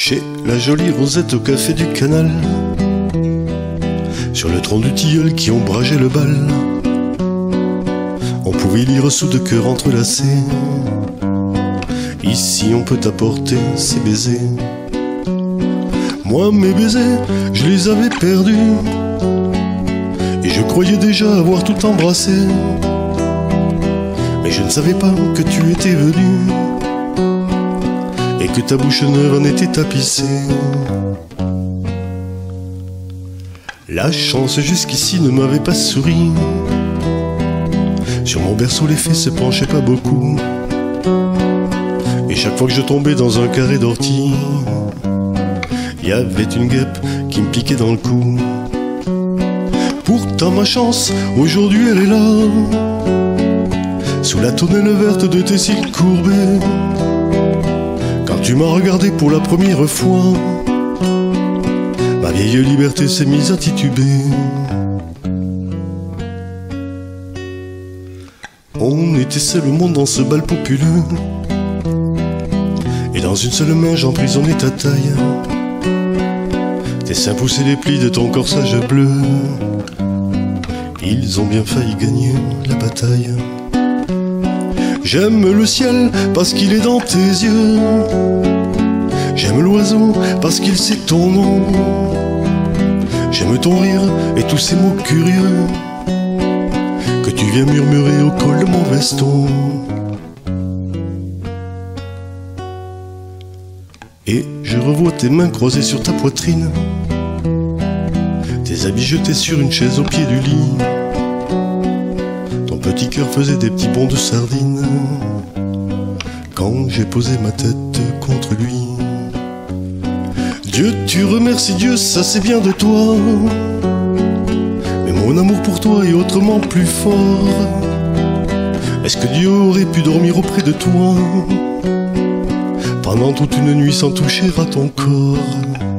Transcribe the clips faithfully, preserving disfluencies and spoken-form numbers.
Chez la jolie Rosette au café du canal, sur le tronc du tilleul qui ombrageait le bal, on pouvait lire sous deux cœurs entrelacés: ici on peut t'apporter ses baisers. Moi mes baisers, je les avais perdus, et je croyais déjà avoir tout embrassé. Mais je ne savais pas que tu étais venu, et que ta bouche neuve en était tapissée. La chance jusqu'ici ne m'avait pas souri, sur mon berceau les fées se penchaient pas beaucoup, et chaque fois que je tombais dans un carré d'ortie, y avait une guêpe qui me piquait dans le cou. Pourtant ma chance, aujourd'hui elle est là, sous la tonnelle verte de tes cils courbés. Quand tu m'as regardé pour la première fois, ma vieille liberté s'est mise à tituber. On était seul au monde dans ce bal populeux, et dans une seule main j'emprisonnais ta taille. Tes seins poussaient les plis de ton corsage bleu, ils ont bien failli gagner la bataille. J'aime le ciel parce qu'il est dans tes yeux, j'aime l'oiseau parce qu'il sait ton nom, j'aime ton rire et tous ces mots curieux que tu viens murmurer au col de mon veston. Et je revois tes mains croisées sur ta poitrine, tes habits jetés sur une chaise au pied du lit. Ton petit cœur faisait des petits bonds de sardine quand j'ai posé ma tête contre lui. Dieu, tu remercies Dieu, ça c'est bien de toi, mais mon amour pour toi est autrement plus fort. Est-ce que Dieu aurait pu dormir auprès de toi pendant toute une nuit sans toucher à ton corps?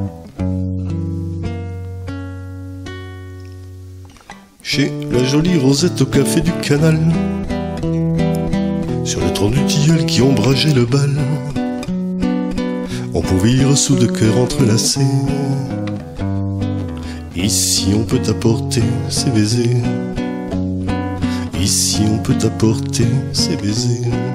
Chez la jolie Rosette au café du canal, sur le tronc du tilleul qui ombrageait le bal, on pouvait lire sous deux cœurs entrelacés: ici on peut t'apporter ses baisers, ici on peut t'apporter ses baisers.